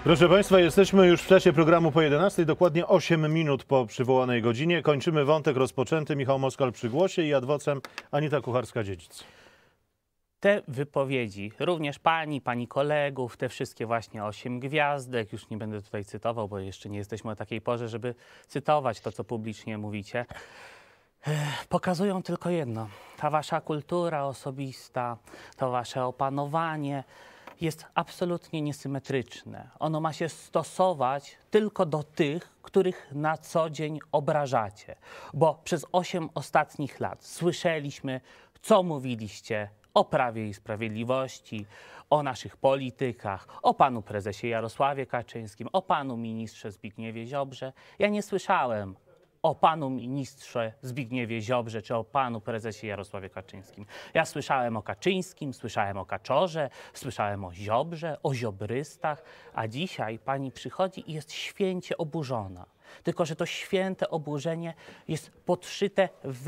Proszę Państwa, jesteśmy już w czasie programu po 11, dokładnie 8 minut po przywołanej godzinie. Kończymy wątek rozpoczęty. Michał Moskal przy głosie i adwocem Anita Kucharska-Dziedzic. Te wypowiedzi, również pani kolegów, te wszystkie właśnie 8 gwiazdek, już nie będę tutaj cytował, bo jeszcze nie jesteśmy o takiej porze, żeby cytować to, co publicznie mówicie, pokazują tylko jedno. Ta wasza kultura osobista, to wasze opanowanie jest absolutnie niesymetryczne. Ono ma się stosować tylko do tych, których na co dzień obrażacie. Bo przez 8 ostatnich lat słyszeliśmy, co mówiliście o Prawie i Sprawiedliwości, o naszych politykach, o panu prezesie Jarosławie Kaczyńskim, o panu ministrze Zbigniewie Ziobrze. Ja nie słyszałem o panu ministrze Zbigniewie Ziobrze czy o panu prezesie Jarosławie Kaczyńskim. Ja słyszałem o Kaczyńskim, słyszałem o Kaczorze, słyszałem o Ziobrze, o ziobrystach, a dzisiaj pani przychodzi i jest święcie oburzona. Tylko że to święte oburzenie jest podszyte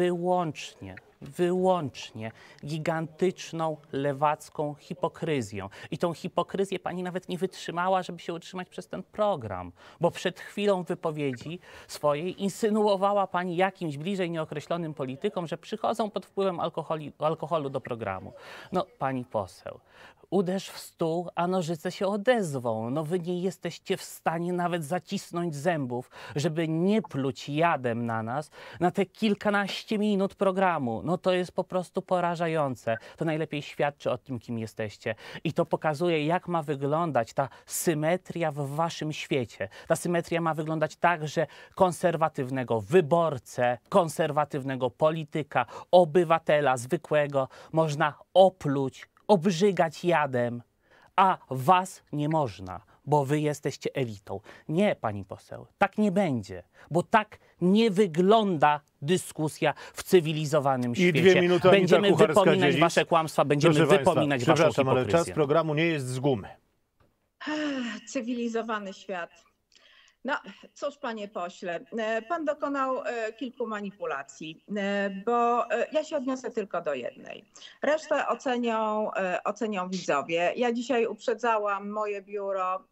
wyłącznie gigantyczną lewacką hipokryzją. I tą hipokryzję pani nawet nie wytrzymała, żeby się utrzymać przez ten program. Bo przed chwilą wypowiedzi swojej insynuowała pani jakimś bliżej nieokreślonym politykom, że przychodzą pod wpływem alkoholu do programu. No, pani poseł, uderz w stół, a nożyce się odezwą. No wy nie jesteście w stanie nawet zacisnąć zębów, żeby nie pluć jadem na nas na te kilkanaście minut programu. No to jest po prostu porażające. To najlepiej świadczy o tym, kim jesteście. I to pokazuje, jak ma wyglądać ta symetria w waszym świecie. Ta symetria ma wyglądać tak, że konserwatywnego wyborcę, konserwatywnego polityka, obywatela zwykłego można opluć, obrzygać jadem, a was nie można, bo wy jesteście elitą. Nie, pani poseł, tak nie będzie, bo tak nie wygląda dyskusja w cywilizowanym świecie. 2 minuty, będziemy wypominać wasze kłamstwa, będziemy wypominać waszą hipokryzję. Ale czas programu nie jest z gumy. Cywilizowany świat. No cóż, panie pośle, pan dokonał kilku manipulacji, bo ja się odniosę tylko do jednej. Resztę ocenią widzowie. Ja dzisiaj uprzedzałam moje biuro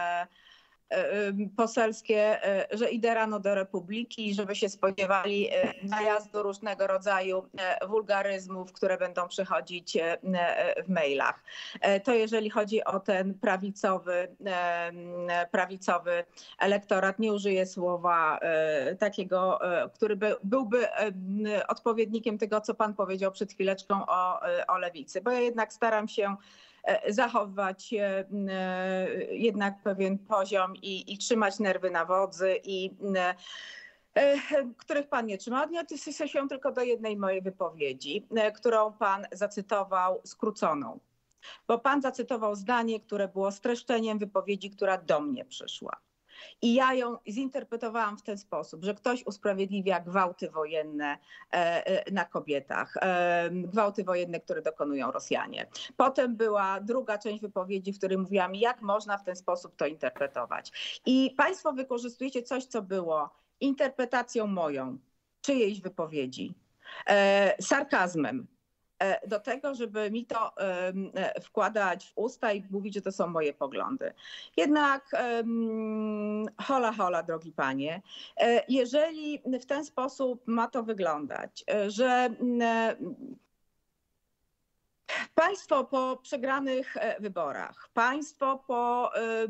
poselskie, że idę rano do Republiki, żeby się spodziewali najazdu różnego rodzaju wulgaryzmów, które będą przychodzić w mailach. To jeżeli chodzi o ten prawicowy elektorat, nie użyję słowa takiego, który byłby odpowiednikiem tego, co pan powiedział przed chwileczką o lewicy, bo ja jednak staram się zachowywać jednak pewien poziom i trzymać nerwy na wodzy, których pan nie trzyma. Odniosę się tylko do jednej mojej wypowiedzi, którą pan zacytował skróconą. Bo pan zacytował zdanie, które było streszczeniem wypowiedzi, która do mnie przyszła. I ja ją zinterpretowałam w ten sposób, że ktoś usprawiedliwia gwałty wojenne na kobietach, gwałty wojenne, które dokonują Rosjanie. Potem była druga część wypowiedzi, w której mówiłam, jak można w ten sposób to interpretować. I państwo wykorzystujecie coś, co było interpretacją moją, czyjejś wypowiedzi, sarkazmem, do tego, żeby mi to wkładać w usta i mówić, że to są moje poglądy. Jednak hola, drogi panie, jeżeli w ten sposób ma to wyglądać, że państwo po przegranych wyborach, państwo po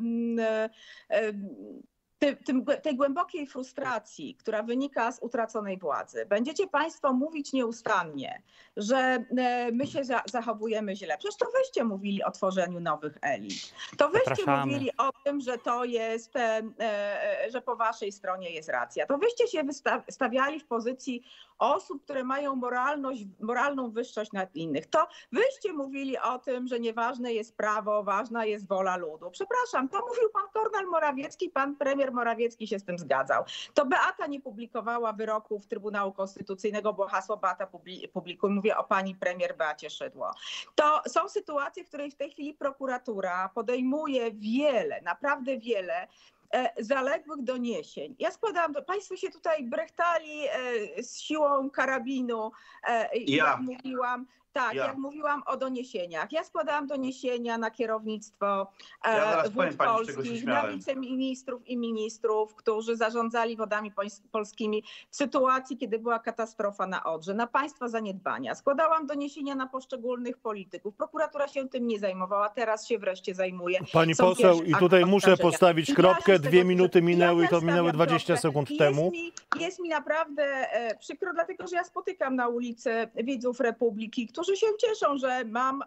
tej głębokiej frustracji, która wynika z utraconej władzy, będziecie państwo mówić nieustannie, że my się zachowujemy źle. Przecież to wyście mówili o tworzeniu nowych elit. To wyście mówili o tym, że to jest, że po waszej stronie jest racja. To wyście się stawiali w pozycji osób, które mają moralną wyższość nad innych. To wyście mówili o tym, że nieważne jest prawo, ważna jest wola ludu. Przepraszam, to mówił pan Kornel Morawiecki, pan premier Morawiecki się z tym zgadzał. To Beata nie publikowała wyroków Trybunału Konstytucyjnego, bo hasło Beata publikuj. Mówię o pani premier Beacie Szydło. To są sytuacje, w której w tej chwili prokuratura podejmuje wiele, naprawdę wiele zaległych doniesień. Ja składam, państwo się tutaj brechtali z siłą karabinu, jak mówiłam. Tak, Ja. jak mówiłam o doniesieniach. Ja składałam doniesienia na kierownictwo Ja zaraz Wód powiem pani, z czego się Polskich, na śmiałem. wiceministrów i ministrów, którzy zarządzali wodami polskimi w sytuacji, kiedy była katastrofa na Odrze, na państwa zaniedbania. Składałam doniesienia na poszczególnych polityków. Prokuratura się tym nie zajmowała, teraz się wreszcie zajmuje. Pani Są poseł, pierwsze i tutaj akty muszę oskarżenia. postawić I ja kropkę. się z tego 2 minuty cieszę. minęły i Ja to też minęły stawiam 20 kropkę. sekund I temu. jest mi naprawdę przykro, dlatego że ja spotykam na ulicy widzów Republiki, którzy się cieszą, że mam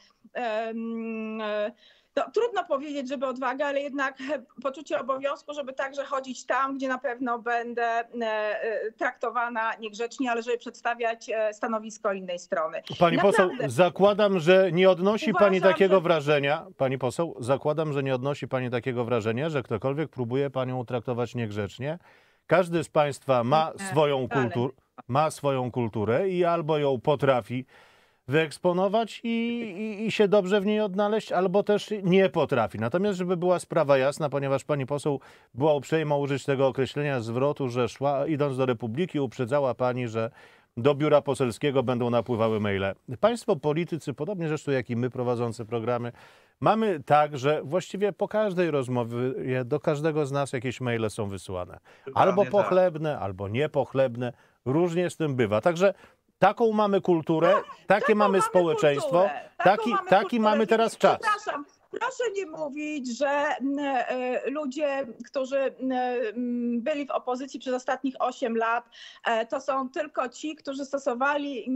trudno powiedzieć, żeby odwagę, ale jednak poczucie obowiązku, żeby także chodzić tam, gdzie na pewno będę traktowana niegrzecznie, ale żeby przedstawiać stanowisko innej strony. Pani poseł, Naprawdę. zakładam, że nie odnosi pani Uważam, takiego że- wrażenia, pani poseł, zakładam, że nie odnosi pani takiego wrażenia, że ktokolwiek próbuje panią traktować niegrzecznie. Każdy z państwa ma swoją kulturę i albo ją potrafi wyeksponować i się dobrze w niej odnaleźć, albo też nie potrafi. Natomiast, żeby była sprawa jasna, ponieważ pani poseł była uprzejma użyć tego określenia zwrotu, że szła, idąc do Republiki, uprzedzała pani, że do biura poselskiego będą napływały maile. Państwo politycy, podobnie zresztą jak i my prowadzący programy, mamy tak, że właściwie po każdej rozmowie do każdego z nas jakieś maile są wysyłane. Albo Dokładnie tak. pochlebne, albo niepochlebne. Różnie z tym bywa. Także taką mamy kulturę, takie mamy społeczeństwo, taki mamy teraz czas. Przepraszam, proszę nie mówić, że ludzie, którzy byli w opozycji przez ostatnich 8 lat, to są tylko ci, którzy stosowali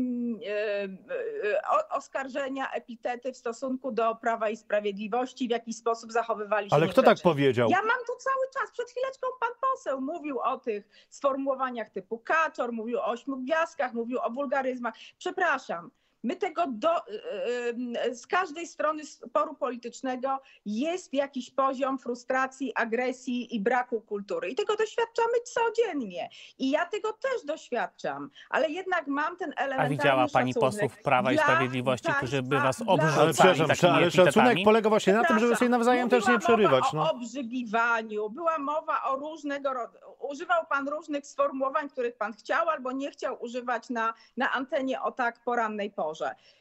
oskarżenia, epitety w stosunku do Prawa i Sprawiedliwości, w jakiś sposób zachowywali się Ale kto tak niegrzecznie. powiedział? Ja mam tu cały czas, przed chwileczką pan poseł mówił o tych sformułowaniach typu kaczor, mówił o 8 gwiazdkach, mówił o wulgaryzmach. Przepraszam. My tego z każdej strony sporu politycznego jest jakiś poziom frustracji, agresji i braku kultury. I tego doświadczamy codziennie. I ja tego też doświadczam. Ale jednak mam ten elementarny A widziała pani szacunek posłów Prawa i dla Sprawiedliwości, którzy by was państwa, dla- obrzucali Ale przepraszam, takimi ale szacunek epitetami? polega właśnie na tym, żeby sobie nawzajem też nie przerywać. Była mowa No. o obrzygiwaniu, była mowa o różnego rodzaju. Używał pan różnych sformułowań, których pan chciał albo nie chciał używać na antenie o tak porannej porze.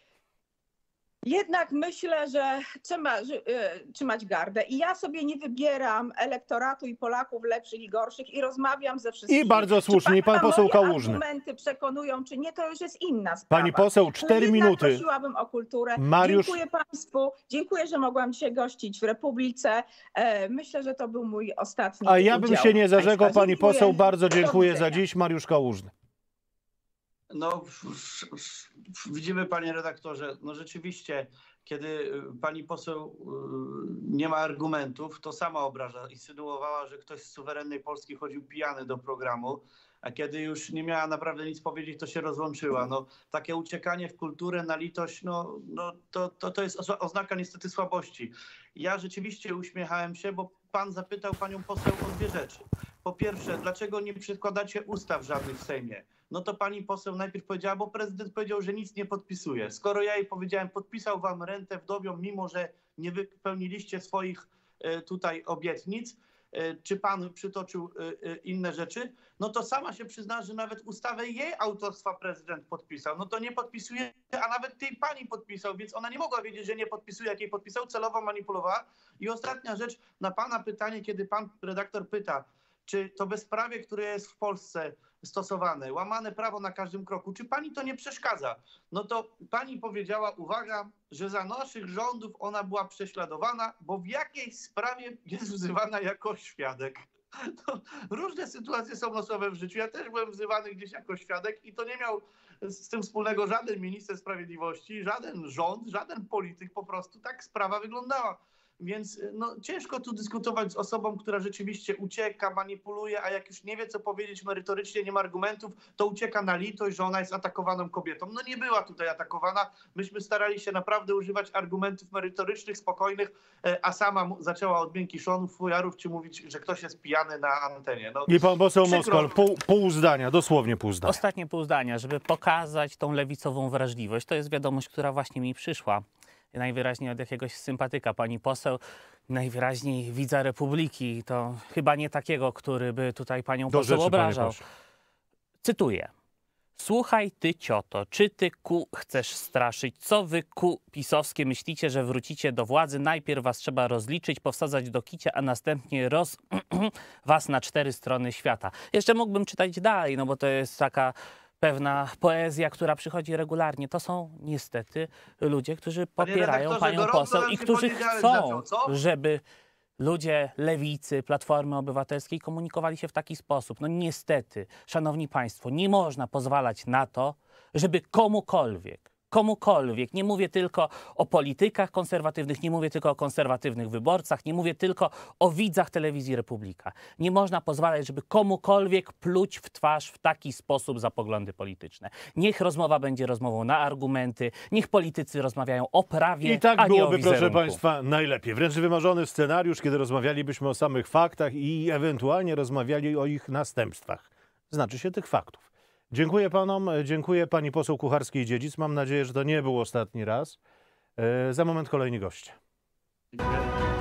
Jednak myślę, że trzeba trzymać gardę i ja sobie nie wybieram elektoratu i Polaków lepszych i gorszych i rozmawiam ze wszystkimi. I bardzo słusznie, Czy pan pana poseł moje Kałużny. argumenty przekonują, czy nie, to już jest inna sprawa. Pani poseł, Ale 4 jednak minuty. prosiłabym o kulturę. Mariusz- Dziękuję państwu, dziękuję, że mogłam dzisiaj gościć w Republice. Myślę, że to był mój ostatni A ja bym udział się nie zarzekał, państwa. pani Dziękuję. poseł, bardzo Do dziękuję za widzenia. dziś. Mariusz Kałużny. No, widzimy, panie redaktorze, no rzeczywiście, kiedy pani poseł nie ma argumentów, to sama obraża. Insynuowała, że ktoś z suwerennej Polski chodził pijany do programu, a kiedy już nie miała naprawdę nic powiedzieć, to się rozłączyła. No, takie uciekanie w kulturę na litość, to jest oznaka niestety słabości. Ja rzeczywiście uśmiechałem się, bo pan zapytał panią poseł o 2 rzeczy. Po pierwsze, dlaczego nie przedkładacie ustaw żadnych w Sejmie? No to pani poseł najpierw powiedziała, bo prezydent powiedział, że nic nie podpisuje. Skoro ja jej powiedziałem, podpisał wam rentę wdowią, mimo że nie wypełniliście swoich tutaj obietnic, czy pan przytoczył inne rzeczy, no to sama się przyzna, że nawet ustawę jej autorstwa prezydent podpisał. No to nie podpisuje, a nawet tej pani podpisał, więc ona nie mogła wiedzieć, że nie podpisuje, jak jej podpisał, celowo manipulowała. I ostatnia rzecz, na pana pytanie, kiedy pan redaktor pyta, czy to bezprawie, które jest w Polsce stosowane, łamane prawo na każdym kroku, czy pani to nie przeszkadza? No to pani powiedziała, uwaga, że za naszych rządów ona była prześladowana, bo w jakiejś sprawie jest wzywana jako świadek. To różne sytuacje są losowe w życiu. Ja też byłem wzywany gdzieś jako świadek i to nie miał z tym wspólnego żaden minister sprawiedliwości, żaden rząd, żaden polityk, po prostu tak sprawa wyglądała. Więc no, ciężko tu dyskutować z osobą, która rzeczywiście ucieka, manipuluje, a jak już nie wie, co powiedzieć merytorycznie, nie ma argumentów, to ucieka na litość, że ona jest atakowaną kobietą. No nie była tutaj atakowana. Myśmy starali się naprawdę używać argumentów merytorycznych, spokojnych, a sama zaczęła od miękiszonów, fujarów, czy mówić, że ktoś jest pijany na antenie. No, I pan poseł przykro. Moskal, pół zdania, dosłownie pół zdania. Ostatnie pół zdania, żeby pokazać tą lewicową wrażliwość. To jest wiadomość, która właśnie mi przyszła. Najwyraźniej od jakiegoś sympatyka pani poseł, najwyraźniej widza Republiki. To chyba nie takiego, który by tutaj panią Do poseł rzeczy, panie obrażał. pośle. Cytuję. Słuchaj ty, cioto, czy ty chcesz straszyć? Co wy pisowskie myślicie, że wrócicie do władzy? Najpierw was trzeba rozliczyć, powsadzać do kicia, a następnie was na 4 strony świata. Jeszcze mógłbym czytać dalej, no bo to jest taka pewna poezja, która przychodzi regularnie. To są niestety ludzie, którzy popierają panią poseł i którzy chcą, żeby ludzie lewicy, Platformy Obywatelskiej komunikowali się w taki sposób. No niestety, szanowni państwo, nie można pozwalać na to, żeby komukolwiek, nie mówię tylko o politykach konserwatywnych, nie mówię tylko o konserwatywnych wyborcach, nie mówię tylko o widzach telewizji Republika. Nie można pozwalać, żeby komukolwiek pluć w twarz w taki sposób za poglądy polityczne. Niech rozmowa będzie rozmową na argumenty, niech politycy rozmawiają o prawie, I tak a nie byłoby, o wizerunku. proszę państwa, najlepiej. Wręcz wymarzony scenariusz, kiedy rozmawialibyśmy o samych faktach i ewentualnie rozmawiali o ich następstwach. Znaczy się tych faktów. Dziękuję panom, dziękuję pani poseł Kucharskiej-Dziedzic. Mam nadzieję, że to nie był ostatni raz. Za moment kolejni goście. Dziękuję.